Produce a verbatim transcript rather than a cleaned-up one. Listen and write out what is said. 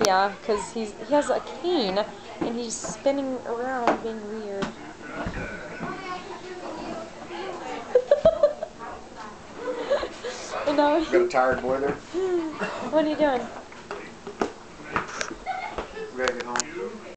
Yeah, because he's he has a cane and he's spinning around being weird. And now You got a tired boy there? What are you doing? We gotta get home.